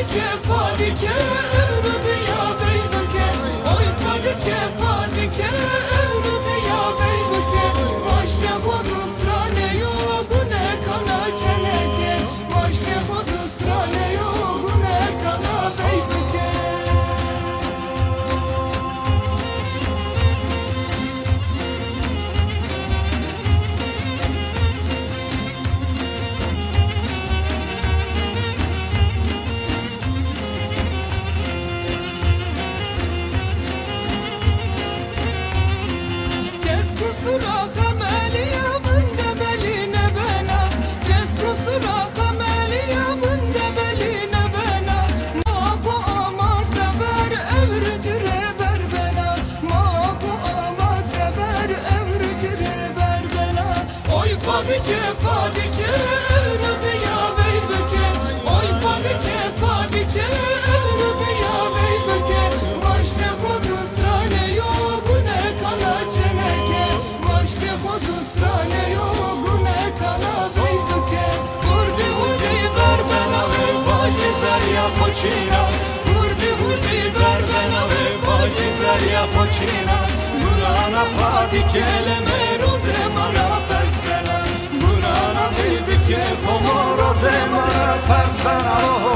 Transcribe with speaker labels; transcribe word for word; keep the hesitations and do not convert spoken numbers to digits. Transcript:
Speaker 1: فادك فادك ارب يا غيبك أي فادك فادك ارب يا غيبك ماشنا خود اسرانه يوگونه کانا چنکه ماشنا خود اسرانه يوگونه کانا غیبک سراخ ماليا بند بلينا بنا كسر سراخ ماليا بند بلينا بنا ما خو ما تبر أبرج ربر بنا ما خو ما تبر أبرج ربر بنا أي فادك فادك ارب يا غيبك أي فادك فادك ارب يا غيبك ماشنا خود اسرانه يوگونه کانا چنکه خود اسرانه يوگونه کانا غیبک هردی هردی بر بناوی باجی زریا خوچینا هردی هردی بر بناوی باجی زریا خوچینا برانا فادک eleme روز مرا پرس بنا برانا غیبک خمو روز مرا پرس بنا